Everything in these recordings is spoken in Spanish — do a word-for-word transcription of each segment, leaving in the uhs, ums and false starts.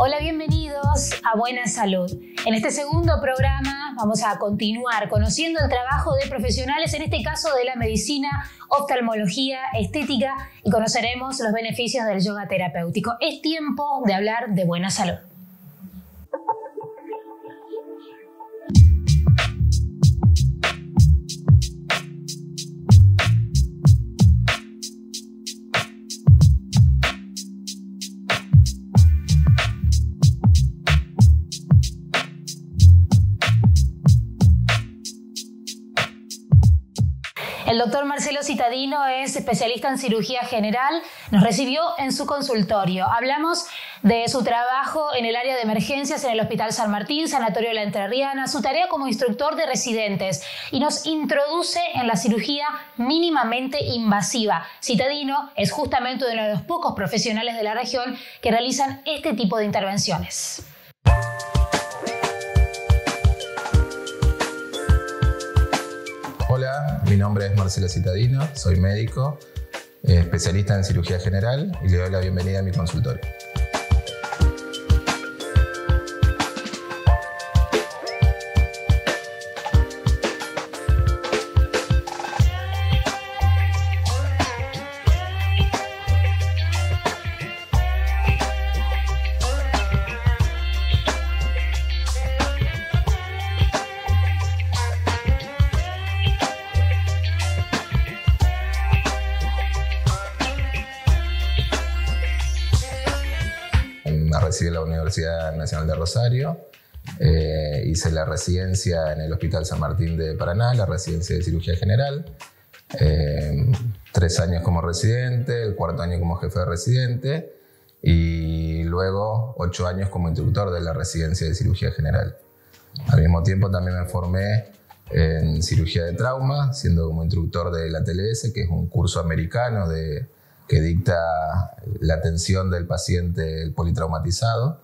Hola, bienvenidos a Buena Salud. En este segundo programa vamos a continuar conociendo el trabajo de profesionales, en este caso de la medicina, oftalmología, estética, y conoceremos los beneficios del yoga terapéutico. Es tiempo de hablar de buena salud. El doctor Marcelo Citadino es especialista en cirugía general, nos recibió en su consultorio. Hablamos de su trabajo en el área de emergencias en el Hospital San Martín, Sanatorio de la Entrerriana, su tarea como instructor de residentes, y nos introduce en la cirugía mínimamente invasiva. Citadino es justamente uno de los pocos profesionales de la región que realizan este tipo de intervenciones. Hola, mi nombre es Marcelo Citadino, soy médico, eh, especialista en cirugía general, y le doy la bienvenida a mi consultorio. Me recibí en la Universidad Nacional de Rosario, eh, hice la residencia en el Hospital San Martín de Paraná, la residencia de cirugía general, eh, tres años como residente, el cuarto año como jefe de residente y luego ocho años como instructor de la residencia de cirugía general. Al mismo tiempo también me formé en cirugía de trauma, siendo como instructor del A T L S, que es un curso americano de que dicta la atención del paciente el politraumatizado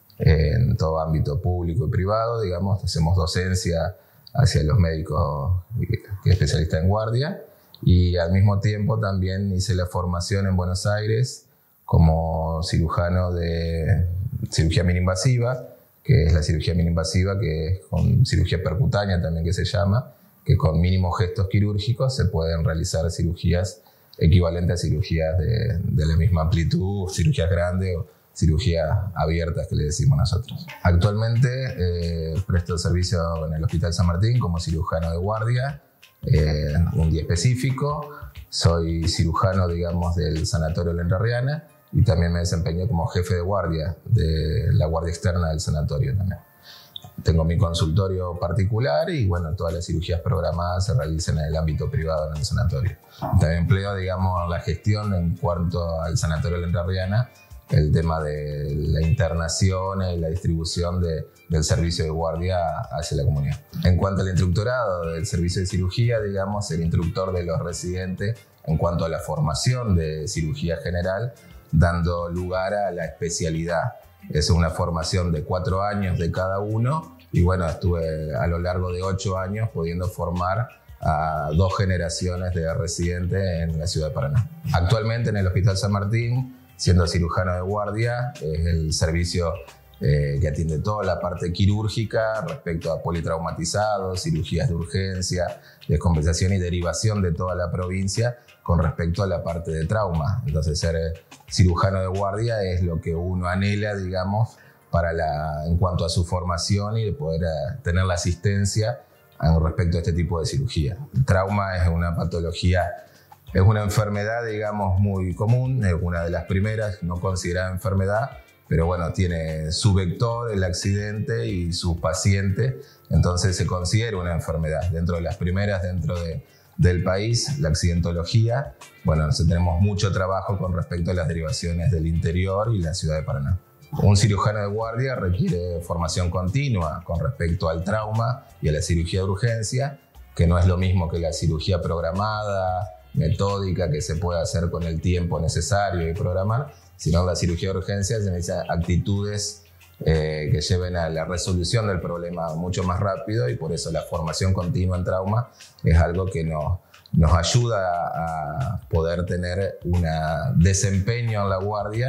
en todo ámbito público y privado, digamos. Hacemos docencia hacia los médicos especialistas en guardia, y al mismo tiempo también hice la formación en Buenos Aires como cirujano de cirugía mini-invasiva, que es la cirugía mini-invasiva, que es con cirugía percutánea también que se llama, que con mínimos gestos quirúrgicos se pueden realizar cirugías equivalentes a cirugías de, de la misma amplitud, cirugías grandes o cirugías abiertas que le decimos nosotros. Actualmente eh, presto servicio en el Hospital San Martín como cirujano de guardia, eh, un día específico. Soy cirujano, digamos, del Sanatorio de la Entrerriana, y también me desempeño como jefe de guardia de la guardia externa del sanatorio también. Tengo mi consultorio particular y, bueno, todas las cirugías programadas se realizan en el ámbito privado en el sanatorio. También empleo, digamos, la gestión en cuanto al Sanatorio de la Entrerriana, el tema de la internación y la distribución de, del servicio de guardia hacia la comunidad. En cuanto al instructorado del servicio de cirugía, digamos, el instructor de los residentes en cuanto a la formación de cirugía general, dando lugar a la especialidad. Es una formación de cuatro años de cada uno, y bueno, estuve a lo largo de ocho años pudiendo formar a dos generaciones de residentes en la ciudad de Paraná. Actualmente en el Hospital San Martín, siendo cirujano de guardia, es el servicio eh, que atiende toda la parte quirúrgica respecto a politraumatizados, cirugías de urgencia, descompensación y derivación de toda la provincia con respecto a la parte de trauma. Entonces, ser cirujano de guardia es lo que uno anhela, digamos, para la, en cuanto a su formación y de poder uh, tener la asistencia uh, respecto a este tipo de cirugía. El trauma es una patología, es una enfermedad, digamos, muy común, es una de las primeras, no considerada enfermedad, pero bueno, tiene su vector, el accidente, y su paciente, entonces se considera una enfermedad. Dentro de las primeras dentro de, del país, la accidentología, bueno, nosotros tenemos mucho trabajo con respecto a las derivaciones del interior y la ciudad de Paraná. Un cirujano de guardia requiere formación continua con respecto al trauma y a la cirugía de urgencia, que no es lo mismo que la cirugía programada, metódica, que se puede hacer con el tiempo necesario y programar, sino la cirugía de urgencia se necesitan actitudes eh, que lleven a la resolución del problema mucho más rápido, y por eso la formación continua en trauma es algo que nos, nos ayuda a poder tener un desempeño en la guardia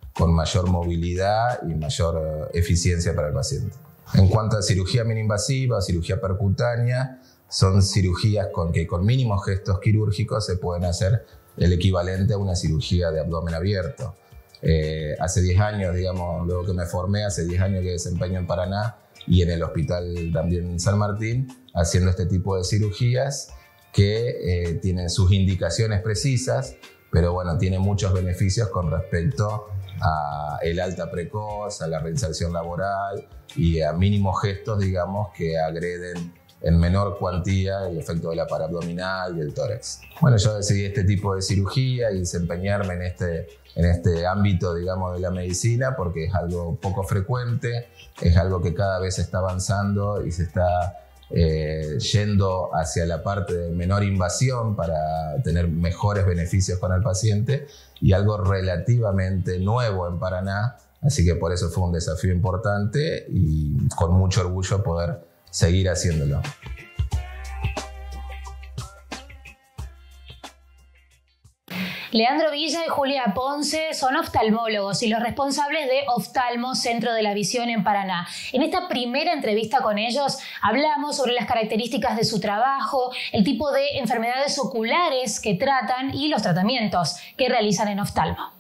con mayor movilidad y mayor eficiencia para el paciente. En cuanto a cirugía minoinvasiva, cirugía percutánea, son cirugías con que con mínimos gestos quirúrgicos se pueden hacer el equivalente a una cirugía de abdomen abierto. Eh, hace diez años, digamos, luego que me formé, hace diez años que desempeño en Paraná y en el hospital también en San Martín, haciendo este tipo de cirugías que eh, tienen sus indicaciones precisas, pero bueno, tiene muchos beneficios con respecto a el alta precoz, a la reinserción laboral y a mínimos gestos, digamos, que agreden en menor cuantía el efecto de la paraabdominal y el tórax. Bueno, yo decidí este tipo de cirugía y desempeñarme en este, en este ámbito, digamos, de la medicina porque es algo poco frecuente, es algo que cada vez está avanzando y se está eh, yendo hacia la parte de menor invasión para tener mejores beneficios con el paciente y algo relativamente nuevo en Paraná, así que por eso fue un desafío importante y con mucho orgullo poder seguir haciéndolo. Leandro Villa y Julia Ponce son oftalmólogos y los responsables de Oftalmo Centro de la Visión en Paraná. En esta primera entrevista con ellos hablamos sobre las características de su trabajo, el tipo de enfermedades oculares que tratan y los tratamientos que realizan en oftalmo.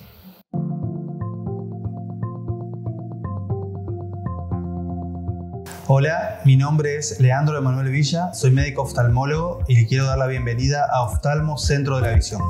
Hola, mi nombre es Leandro Emanuel Villa, soy médico oftalmólogo y le quiero dar la bienvenida a Oftalmo Centro de la Visión.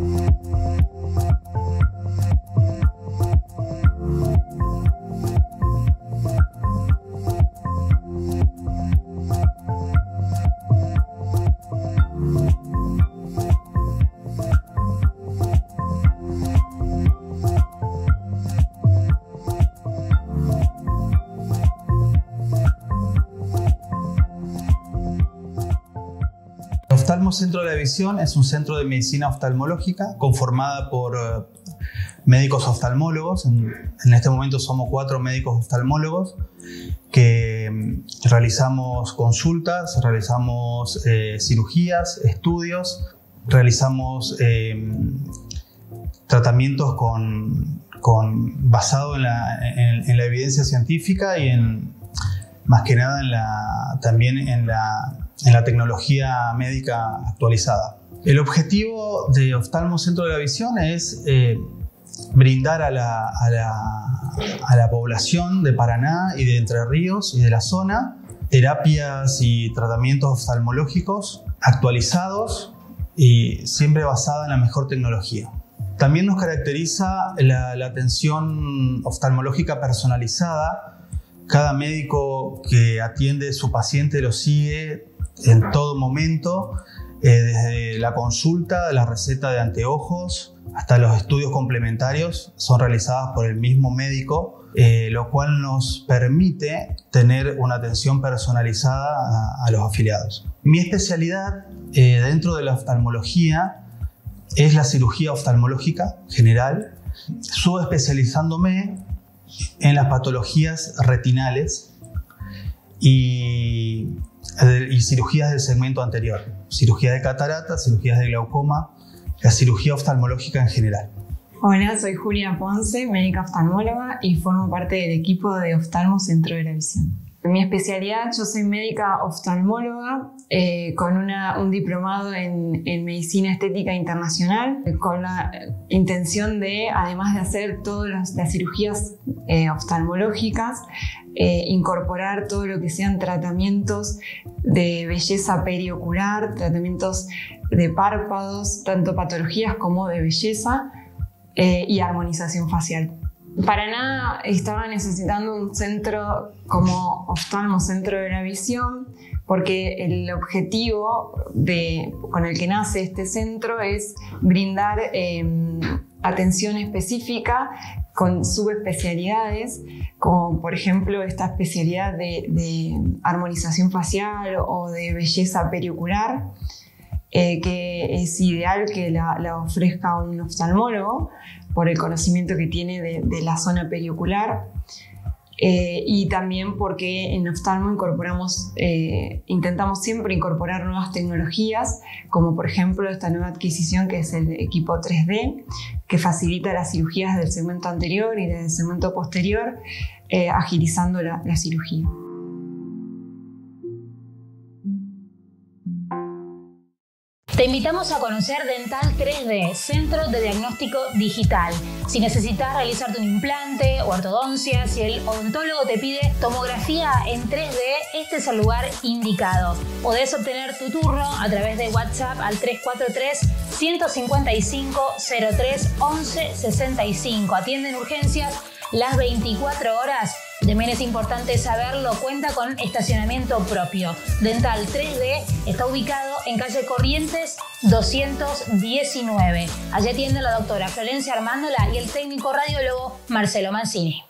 Oftalmo Centro de la Visión es un centro de medicina oftalmológica conformada por uh, médicos oftalmólogos. En, en este momento somos cuatro médicos oftalmólogos que um, realizamos consultas, realizamos eh, cirugías, estudios, realizamos eh, tratamientos con, con, basado en la, en, en la evidencia científica y en, más que nada en la, también en la en la tecnología médica actualizada. El objetivo de Oftalmo Centro de la Visión es eh, brindar a la, a, la, a la población de Paraná y de Entre Ríos y de la zona terapias y tratamientos oftalmológicos actualizados y siempre basada en la mejor tecnología. También nos caracteriza la, la atención oftalmológica personalizada. Cada médico que atiende a su paciente lo sigue en todo momento, eh, desde la consulta, la receta de anteojos, hasta los estudios complementarios son realizados por el mismo médico, eh, lo cual nos permite tener una atención personalizada a, a los afiliados. Mi especialidad eh, dentro de la oftalmología es la cirugía oftalmológica general, subespecializándome en las patologías retinales y y cirugías del segmento anterior, cirugía de catarata, cirugías de glaucoma, la cirugía oftalmológica en general. Hola, soy Julia Ponce, médica oftalmóloga y formo parte del equipo de Oftalmo Centro de la Visión. En mi especialidad, yo soy médica oftalmóloga eh, con una, un diplomado en, en Medicina Estética Internacional, eh, con la intención de, además de hacer todas las, las cirugías eh, oftalmológicas, eh, incorporar todo lo que sean tratamientos de belleza periocular, tratamientos de párpados, tanto patologías como de belleza eh, y armonización facial. Paraná estaba necesitando un centro como Oftalmo Centro de la Visión porque el objetivo de, con el que nace este centro es brindar eh, atención específica con subespecialidades, como por ejemplo esta especialidad de, de armonización facial o de belleza periocular, eh, que es ideal que la, la ofrezca un oftalmólogo por el conocimiento que tiene de, de la zona periocular, eh, y también porque en Oftalmo incorporamos, eh, intentamos siempre incorporar nuevas tecnologías, como por ejemplo esta nueva adquisición que es el equipo tres D, que facilita las cirugías del segmento anterior y del segmento posterior, eh, agilizando la, la cirugía. Te invitamos a conocer Dental tres D, Centro de Diagnóstico Digital. Si necesitas realizarte un implante o ortodoncia, si el odontólogo te pide tomografía en tres D, este es el lugar indicado. Podés obtener tu turno a través de WhatsApp al tres cuatro tres, uno cinco cinco, cero tres, once sesenta y cinco. Atienden urgencias las veinticuatro horas. También es importante saberlo, cuenta con estacionamiento propio. Dental tres D está ubicado en calle Corrientes doscientos diecinueve. Allí atiende la doctora Florencia Armándola y el técnico radiólogo Marcelo Mancini.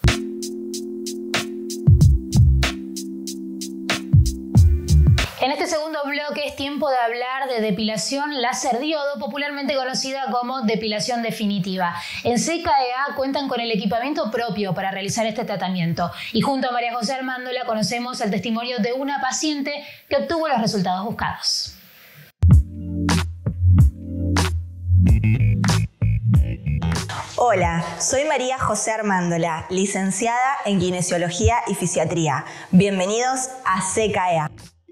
En este segundo bloque es tiempo de hablar de depilación láser diodo, popularmente conocida como depilación definitiva. En C K E A cuentan con el equipamiento propio para realizar este tratamiento y junto a María José Armándola conocemos el testimonio de una paciente que obtuvo los resultados buscados. Hola, soy María José Armándola, licenciada en Kinesiología y Fisiatría. Bienvenidos a C K E A.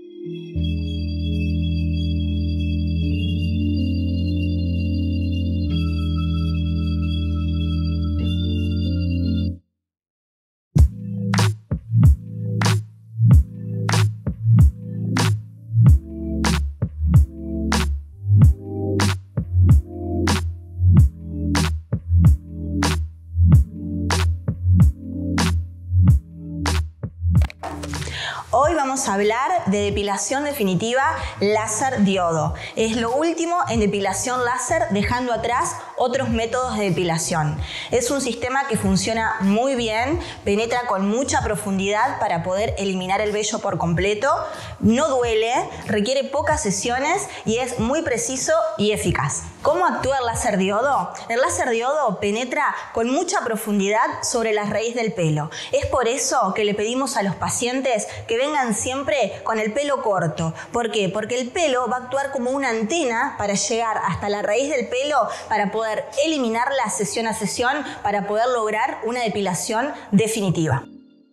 Hoy vamos a hablar de depilación definitiva láser diodo. Es lo último en depilación láser, dejando atrás otros métodos de depilación. Es un sistema que funciona muy bien, penetra con mucha profundidad para poder eliminar el vello por completo, no duele, requiere pocas sesiones y es muy preciso y eficaz. ¿Cómo actúa el láser diodo? El láser diodo penetra con mucha profundidad sobre la raíz del pelo. Es por eso que le pedimos a los pacientes que vengan siempre con el pelo corto. ¿Por qué? Porque el pelo va a actuar como una antena para llegar hasta la raíz del pelo para poder eliminarla sesión a sesión, para poder lograr una depilación definitiva.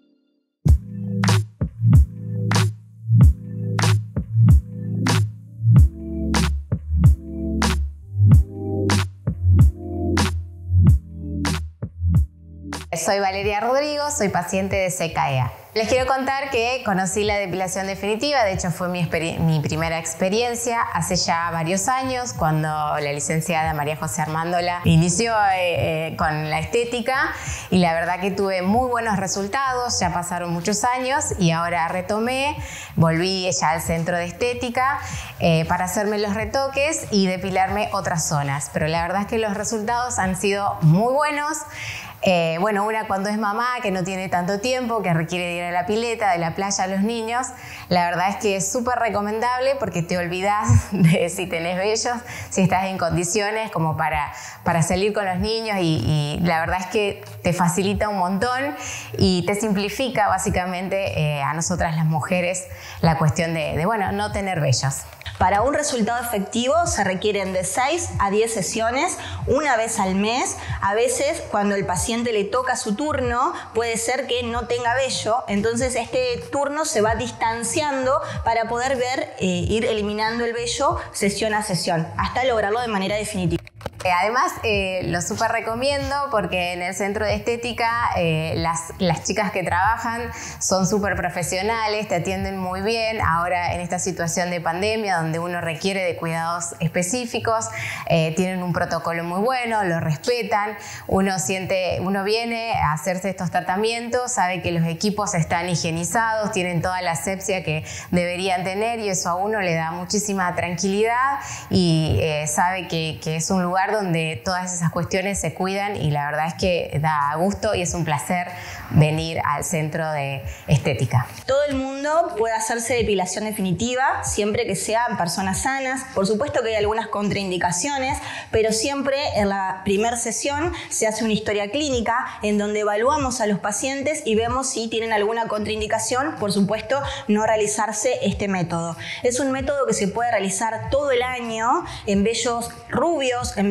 Soy Valeria Rodrigo, soy paciente de C K E A. Les quiero contar que conocí la depilación definitiva, de hecho fue mi, mi primera experiencia hace ya varios años, cuando la licenciada María José Armándola inició eh, eh, con la estética, y la verdad que tuve muy buenos resultados. Ya pasaron muchos años y ahora retomé, volví ya al centro de estética eh, para hacerme los retoques y depilarme otras zonas, pero la verdad es que los resultados han sido muy buenos. Eh, bueno, una cuando es mamá, que no tiene tanto tiempo, que requiere de ir a la pileta, de la playa a los niños, la verdad es que es súper recomendable porque te olvidas de si tenés vellos, si estás en condiciones como para, para salir con los niños, y, y la verdad es que te facilita un montón y te simplifica básicamente eh, a nosotras las mujeres la cuestión de, de bueno, no tener vellos. Para un resultado efectivo se requieren de seis a diez sesiones, una vez al mes. A veces, cuando el paciente le toca su turno, puede ser que no tenga vello, entonces este turno se va distanciando para poder ver, eh, ir eliminando el vello sesión a sesión, hasta lograrlo de manera definitiva. Además, eh, lo súper recomiendo porque en el centro de estética eh, las, las chicas que trabajan son súper profesionales, te atienden muy bien. Ahora en esta situación de pandemia donde uno requiere de cuidados específicos, eh, tienen un protocolo muy bueno, lo respetan. Uno siente, uno viene a hacerse estos tratamientos, sabe que los equipos están higienizados, tienen toda la asepsia que deberían tener, y eso a uno le da muchísima tranquilidad, y eh, sabe que, que es un lugar donde todas esas cuestiones se cuidan, y la verdad es que da gusto y es un placer venir al centro de estética. Todo el mundo puede hacerse depilación definitiva siempre que sean personas sanas. Por supuesto que hay algunas contraindicaciones, pero siempre en la primera sesión se hace una historia clínica en donde evaluamos a los pacientes y vemos si tienen alguna contraindicación. Por supuesto, no realizarse este método. Es un método que se puede realizar todo el año en vellos rubios, en vellos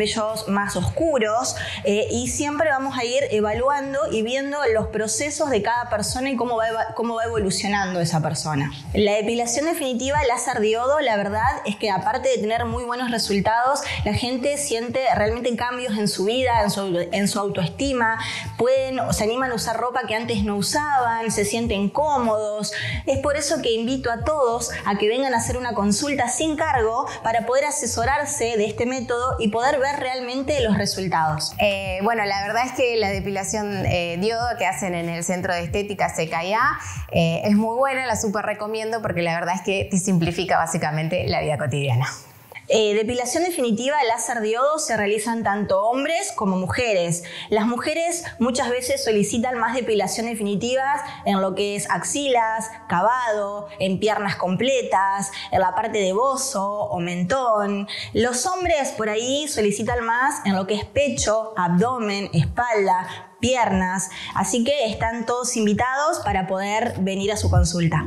cabellos más oscuros eh, y siempre vamos a ir evaluando y viendo los procesos de cada persona y cómo va, cómo va evolucionando esa persona. La depilación definitiva láser diodo, la verdad es que aparte de tener muy buenos resultados, la gente siente realmente cambios en su vida, en su, en su autoestima, pueden o se animan a usar ropa que antes no usaban, se sienten cómodos. Es por eso que invito a todos a que vengan a hacer una consulta sin cargo para poder asesorarse de este método y poder ver realmente los resultados. Eh, bueno, la verdad es que la depilación eh, diodo que hacen en el Centro de Estética C K I A eh, es muy buena, la súper recomiendo porque la verdad es que te simplifica básicamente la vida cotidiana. Eh, depilación definitiva láser diodo se realizan tanto hombres como mujeres. Las mujeres muchas veces solicitan más depilación definitivas en lo que es axilas, cavado, en piernas completas, en la parte de bozo o mentón. Los hombres por ahí solicitan más en lo que es pecho, abdomen, espalda, piernas. Así que están todos invitados para poder venir a su consulta.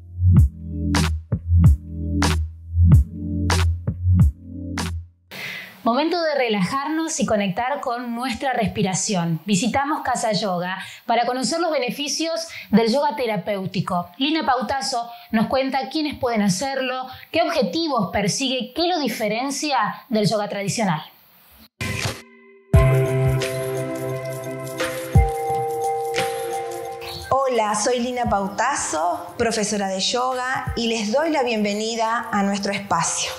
Momento de relajarnos y conectar con nuestra respiración. Visitamos Casa Yoga para conocer los beneficios del yoga terapéutico. Lina Pautasso nos cuenta quiénes pueden hacerlo, qué objetivos persigue, qué lo diferencia del yoga tradicional. Hola, soy Lina Pautasso, profesora de yoga, y les doy la bienvenida a nuestro espacio.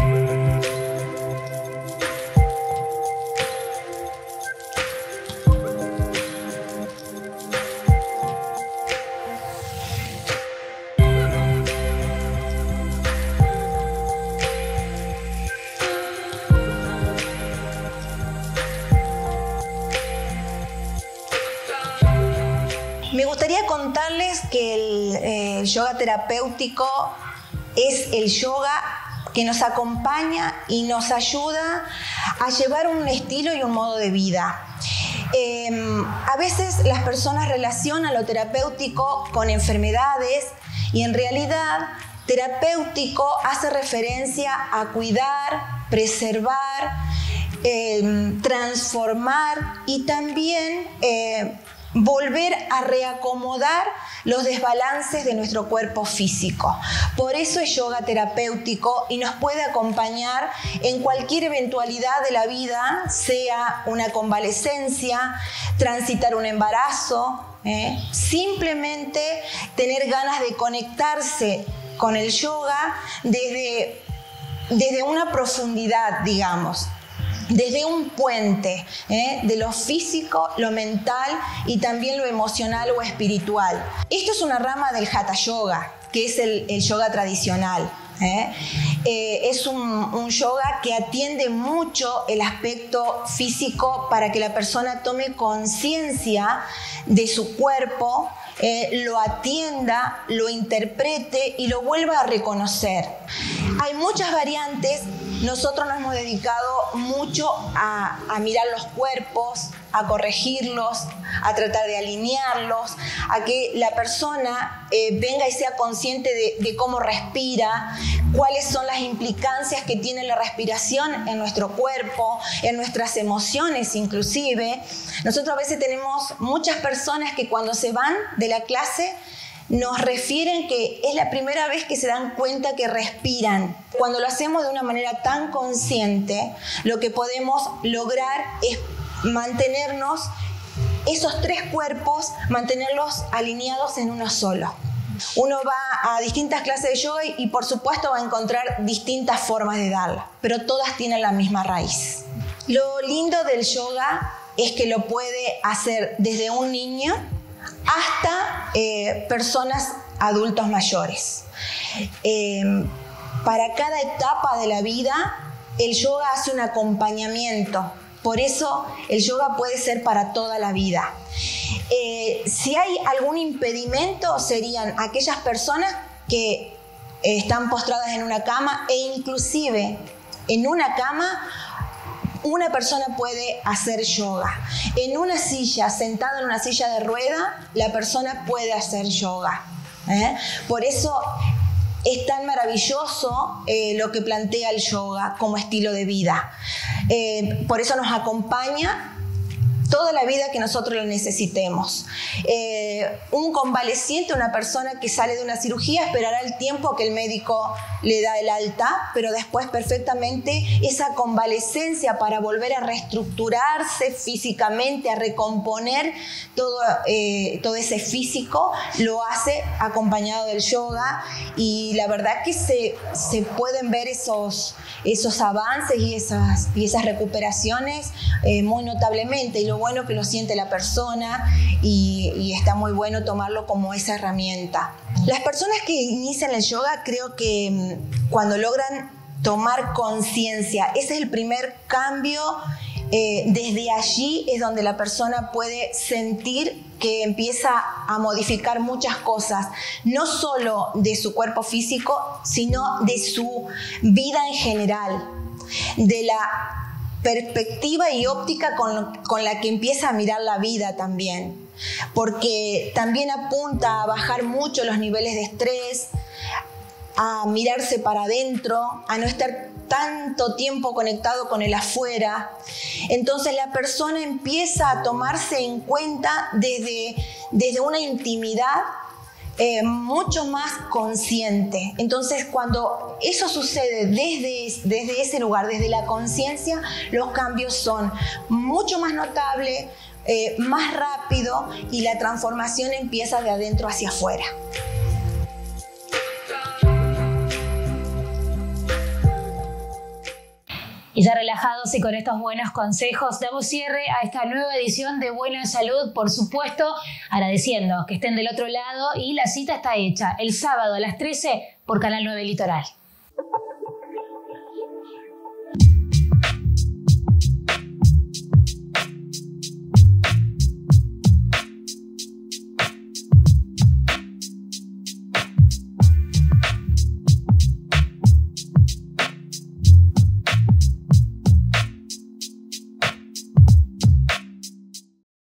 Me gustaría contarles que el, eh, el yoga terapéutico es el yoga que nos acompaña y nos ayuda a llevar un estilo y un modo de vida. Eh, a veces las personas relacionan lo terapéutico con enfermedades y en realidad terapéutico hace referencia a cuidar, preservar, eh, transformar y también eh, volver a reacomodar los desbalances de nuestro cuerpo físico. Por eso es yoga terapéutico y nos puede acompañar en cualquier eventualidad de la vida, sea una convalescencia, transitar un embarazo, ¿eh? Simplemente tener ganas de conectarse con el yoga desde, desde una profundidad, digamos. Desde un puente ¿eh? de lo físico, lo mental y también lo emocional o espiritual. Esto es una rama del Hatha Yoga, que es el, el yoga tradicional. ¿eh? Eh, es un, un yoga que atiende mucho el aspecto físico para que la persona tome conciencia de su cuerpo, eh, lo atienda, lo interprete y lo vuelva a reconocer. Hay muchas variantes. Nosotros nos hemos dedicado mucho a, a mirar los cuerpos, a corregirlos, a tratar de alinearlos, a que la persona eh, venga y sea consciente de, de cómo respira, cuáles son las implicancias que tiene la respiración en nuestro cuerpo, en nuestras emociones inclusive. Nosotros a veces tenemos muchas personas que cuando se van de la clase nos refieren que es la primera vez que se dan cuenta que respiran. Cuando lo hacemos de una manera tan consciente, lo que podemos lograr es mantenernos, esos tres cuerpos, mantenerlos alineados en uno solo. Uno va a distintas clases de yoga y, y por supuesto va a encontrar distintas formas de darla, pero todas tienen la misma raíz. Lo lindo del yoga es que lo puede hacer desde un niño hasta eh, personas adultos mayores. Eh, para cada etapa de la vida, el yoga hace un acompañamiento. Por eso el yoga puede ser para toda la vida. Eh, si hay algún impedimento, serían aquellas personas que eh, están postradas en una cama e inclusive en una cama una persona puede hacer yoga. En una silla, sentada en una silla de rueda, la persona puede hacer yoga. ¿eh? Por eso es tan maravilloso eh, lo que plantea el yoga como estilo de vida. Eh, por eso nos acompaña toda la vida que nosotros lo necesitemos. Eh, un convaleciente, una persona que sale de una cirugía, esperará el tiempo que el médico le da el alta, pero después perfectamente esa convalecencia para volver a reestructurarse físicamente, a recomponer todo, eh, todo ese físico, lo hace acompañado del yoga, y la verdad que se, se pueden ver esos, esos avances y esas, y esas recuperaciones eh, muy notablemente, y lo bueno que lo siente la persona, y, y está muy bueno tomarlo como esa herramienta. Las personas que inician el yoga, creo que cuando logran tomar conciencia, ese es el primer cambio. Eh, desde allí es donde la persona puede sentir que empieza a modificar muchas cosas, no solo de su cuerpo físico, sino de su vida en general, de la perspectiva y óptica con, con la que empieza a mirar la vida también, porque también apunta a bajar mucho los niveles de estrés, a mirarse para adentro, a no estar tanto tiempo conectado con el afuera. Entonces la persona empieza a tomarse en cuenta desde, desde una intimidad Eh, mucho más consciente. Entonces, cuando eso sucede desde, desde ese lugar, desde la conciencia, los cambios son mucho más notables, eh, más rápido, y la transformación empieza de adentro hacia afuera. Y ya relajados y con estos buenos consejos, damos cierre a esta nueva edición de Buena Salud, por supuesto, agradeciendo que estén del otro lado, y la cita está hecha el sábado a las trece por Canal nueve Litoral.